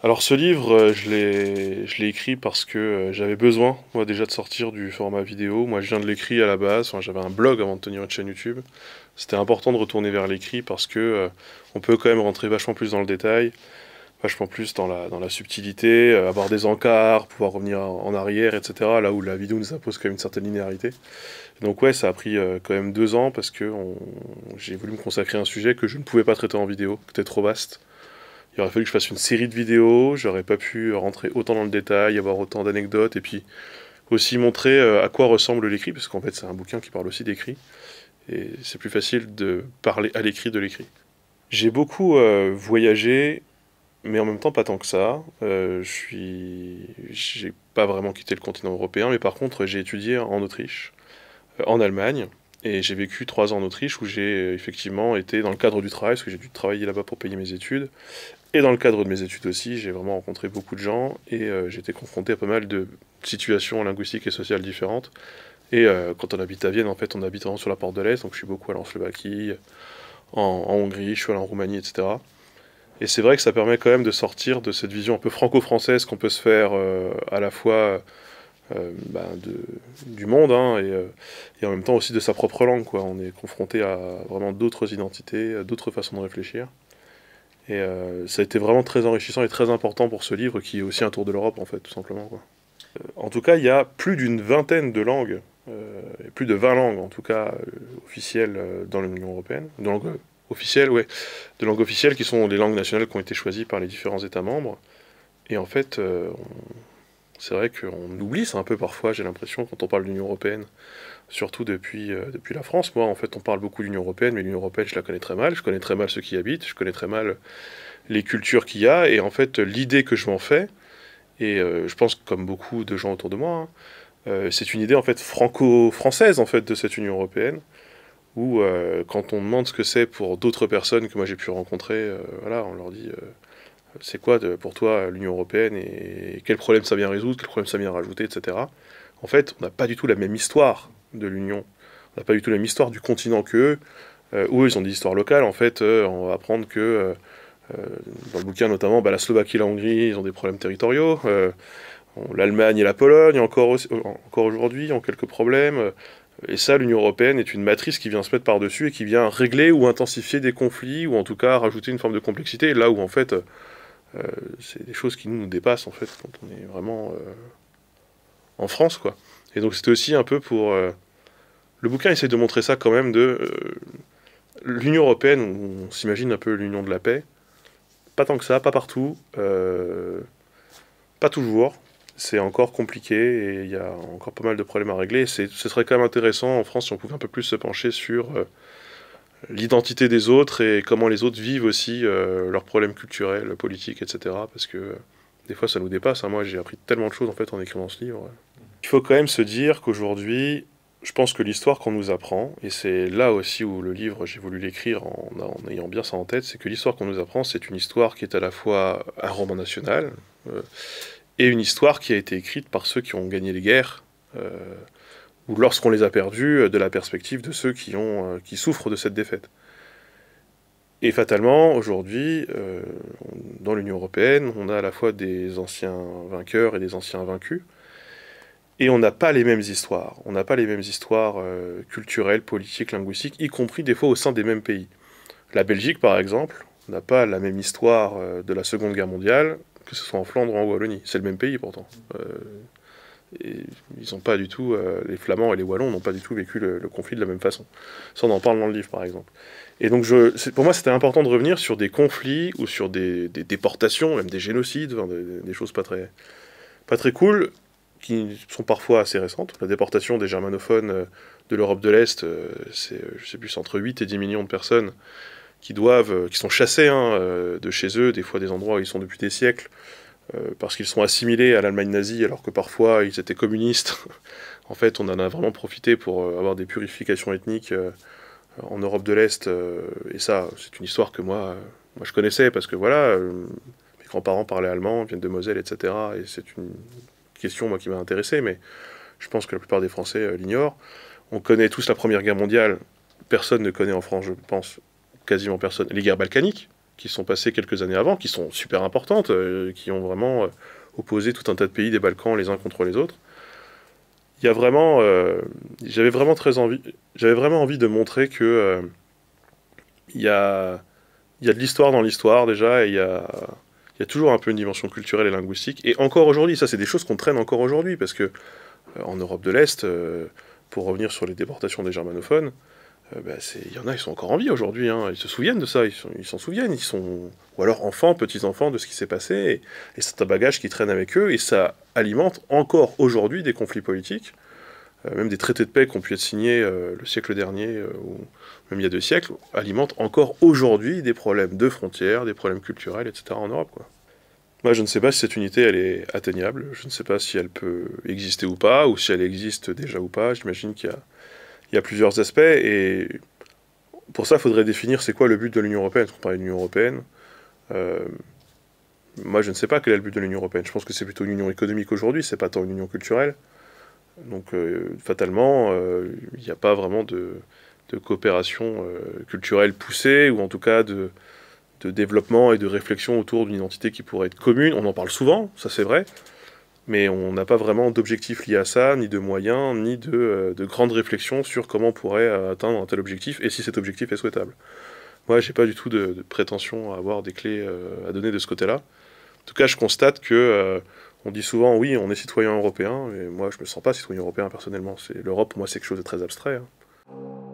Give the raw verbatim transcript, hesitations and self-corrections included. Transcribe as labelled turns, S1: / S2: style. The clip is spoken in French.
S1: Alors ce livre, euh, je l'ai, je l'ai écrit parce que euh, j'avais besoin, moi déjà de sortir du format vidéo. Moi je viens de l'écrit à la base, enfin, j'avais un blog avant de tenir une chaîne YouTube. C'était important de retourner vers l'écrit parce que euh, on peut quand même rentrer vachement plus dans le détail, vachement plus dans la, dans la subtilité, euh, avoir des encarts, pouvoir revenir en, en arrière, et cetera. Là où la vidéo nous impose quand même une certaine linéarité. Donc ouais, ça a pris euh, quand même deux ans parce que on- j'ai voulu me consacrer à un sujet que je ne pouvais pas traiter en vidéo, qui était trop vaste. Il aurait fallu que je fasse une série de vidéos, j'aurais pas pu rentrer autant dans le détail, avoir autant d'anecdotes, et puis aussi montrer euh, à quoi ressemble l'écrit, parce qu'en fait c'est un bouquin qui parle aussi d'écrit, et c'est plus facile de parler à l'écrit de l'écrit. J'ai beaucoup euh, voyagé, mais en même temps pas tant que ça. Euh, je suis, j'ai pas vraiment quitté le continent européen, mais par contre j'ai étudié en Autriche, euh, en Allemagne, et j'ai vécu trois ans en Autriche où j'ai euh, effectivement été dans le cadre du travail, parce que j'ai dû travailler là-bas pour payer mes études. Et dans le cadre de mes études aussi, j'ai vraiment rencontré beaucoup de gens et euh, j'ai été confronté à pas mal de situations linguistiques et sociales différentes. Et euh, quand on habite à Vienne, en fait, on habite vraiment sur la porte de l'Est, donc je suis beaucoup allé en Slovaquie, en, en Hongrie, je suis allé en Roumanie, et cetera. Et c'est vrai que ça permet quand même de sortir de cette vision un peu franco-française qu'on peut se faire euh, à la fois euh, bah, de, du monde hein, et, euh, et en même temps aussi de sa propre langue, quoi. On est confronté à vraiment d'autres identités, d'autres façons de réfléchir. Et euh, ça a été vraiment très enrichissant et très important pour ce livre qui est aussi un tour de l'Europe en fait, tout simplement, quoi. Euh, en tout cas, il y a plus d'une vingtaine de langues, euh, et plus de vingt langues en tout cas euh, officielles euh, dans l'Union européenne, de langues euh, officielles, ouais, de langues officielles qui sont les langues nationales qui ont été choisies par les différents États membres. Et en fait, euh, on- c'est vrai qu'on oublie ça un peu parfois, j'ai l'impression, quand on parle de l'Union européenne, surtout depuis, euh, depuis la France. Moi, en fait, on parle beaucoup de l'Union européenne, mais l'Union européenne, je la connais très mal. Je connais très mal ceux qui y habitent, je connais très mal les cultures qu'il y a, et en fait l'idée que je m'en fais, et euh, je pense que comme beaucoup de gens autour de moi, hein, euh, c'est une idée en fait franco-française en fait de cette Union européenne, où euh, quand on demande ce que c'est pour d'autres personnes que moi j'ai pu rencontrer, euh, voilà, on leur dit euh, c'est quoi de, pour toi l'Union européenne et quel problème ça vient résoudre, quel problème ça vient rajouter, et cetera. En fait, on n'a pas du tout la même histoire de l'Union, on n'a pas du tout la même histoire du continent qu'eux, euh, où ils ont des histoires locales. En fait, euh, on va apprendre que euh, euh, dans le bouquin notamment, bah, la Slovaquie et la Hongrie, ils ont des problèmes territoriaux. Euh, L'Allemagne et la Pologne, encore, aussi- euh, encore aujourd'hui, ont quelques problèmes. Et ça, l'Union européenne est une matrice qui vient se mettre par-dessus et qui vient régler ou intensifier des conflits, ou en tout cas rajouter une forme de complexité, là où en fait, euh, c'est des choses qui nous, nous dépassent en fait, quand on est vraiment euh, en France, quoi. Et donc c'était aussi un peu pour... euh, le bouquin essaie de montrer ça quand même, de euh, l'Union européenne, on s'imagine un peu l'union de la paix, pas tant que ça, pas partout, euh, pas toujours. C'est encore compliqué et il y a encore pas mal de problèmes à régler. C'est, ce serait quand même intéressant en France si on pouvait un peu plus se pencher sur euh, l'identité des autres et comment les autres vivent aussi euh, leurs problèmes culturels, politiques, et cetera. Parce que euh, des fois ça nous dépasse, hein. Moi j'ai appris tellement de choses en fait en écrivant ce livre. Il faut quand même se dire qu'aujourd'hui, je pense que l'histoire qu'on nous apprend, et c'est là aussi où le livre, j'ai voulu l'écrire en, en ayant bien ça en tête, c'est que l'histoire qu'on nous apprend, c'est une histoire qui est à la fois un roman national, euh, et une histoire qui a été écrite par ceux qui ont gagné les guerres, euh, ou lorsqu'on les a perdus, euh, de la perspective de ceux qui, ont, euh, qui souffrent de cette défaite. Et fatalement, aujourd'hui, euh, dans l'Union européenne, on a à la fois des anciens vainqueurs et des anciens vaincus, et on n'a pas les mêmes histoires. On n'a pas les mêmes histoires euh, culturelles, politiques, linguistiques, y compris des fois au sein des mêmes pays. La Belgique, par exemple, n'a pas la même histoire euh, de la Seconde Guerre mondiale, que ce soit en Flandre ou en Wallonie. C'est le même pays pourtant. Euh, et ils ont pas du tout, euh, les Flamands et les Wallons n'ont pas du tout vécu le, le conflit de la même façon. Ça, on en parle dans le livre, par exemple. Et donc, je, c'est- pour moi, c'était important de revenir sur des conflits ou sur des, des déportations, même des génocides, enfin, des, des choses pas très, pas très cool, qui sont parfois assez récentes. La déportation des germanophones euh, de l'Europe de l'Est, euh, c'est, euh, je sais plus, c'est entre huit et dix millions de personnes qui doivent, euh, qui sont chassées hein, euh, de chez eux, des fois des endroits où ils sont depuis des siècles, euh, parce qu'ils sont assimilés à l'Allemagne nazie, alors que parfois ils étaient communistes. En fait, on en a vraiment profité pour euh, avoir des purifications ethniques euh, en Europe de l'Est, euh, et ça, c'est une histoire que moi, euh, moi je connaissais, parce que voilà, euh, mes grands-parents parlaient allemand, viennent de Moselle, et cetera. Et c'est une question moi qui m'a intéressé, mais je pense que la plupart des Français euh, l'ignorent. On connaît tous la Première Guerre mondiale. Personne ne connaît en France, je pense, quasiment personne, les guerres balkaniques. qui sont passées quelques années avant, qui sont super importantes, euh, qui ont vraiment euh, opposé tout un tas de pays des Balkans les uns contre les autres. Il y a vraiment, euh, j'avais vraiment très envie, j'avais vraiment envie de montrer que euh, il y a, il y a de l'histoire dans l'histoire déjà, et il y a, il y a toujours un peu une dimension culturelle et linguistique. Et encore aujourd'hui, ça c'est des choses qu'on traîne encore aujourd'hui, parce que euh, en Europe de l'Est, euh, pour revenir sur les déportations des germanophones, euh, bah, c'est- il y en a, ils sont encore en vie aujourd'hui, hein. Ils se souviennent de ça, ils sont- ils s'en souviennent, ils sont, ou alors enfants, petits-enfants de ce qui s'est passé, et, et c'est un bagage qui traîne avec eux, et ça alimente encore aujourd'hui des conflits politiques, euh, même des traités de paix qui ont pu être signés euh, le siècle dernier, euh, ou même il y a deux siècles, alimentent encore aujourd'hui des problèmes de frontières, des problèmes culturels, et cetera en Europe, quoi. Moi, je ne sais pas si cette unité, elle est atteignable, je ne sais pas si elle peut exister ou pas, ou si elle existe déjà ou pas, j'imagine qu'il y a, il y a plusieurs aspects, et pour ça, il faudrait définir c'est quoi le but de l'Union européenne. Parce qu'on parle de l'Union européenne, euh, moi je ne sais pas quel est le but de l'Union européenne. Je pense que c'est plutôt une union économique aujourd'hui, c'est pas tant une union culturelle. Donc euh, fatalement, euh, il n'y a pas vraiment de, de coopération euh, culturelle poussée, ou en tout cas de, de développement et de réflexion autour d'une identité qui pourrait être commune. On en parle souvent, ça c'est vrai, mais on n'a pas vraiment d'objectifs liés à ça, ni de moyens, ni de, euh, de grandes réflexions sur comment on pourrait euh, atteindre un tel objectif, et si cet objectif est souhaitable. Moi, j'ai pas du tout de, de prétention à avoir des clés euh, à donner de ce côté-là. En tout cas, je constate que euh, on dit souvent oui, on est citoyen européen, mais moi, je me sens pas citoyen européen personnellement. C'est l'Europe, pour moi, c'est quelque chose de très abstrait, hein.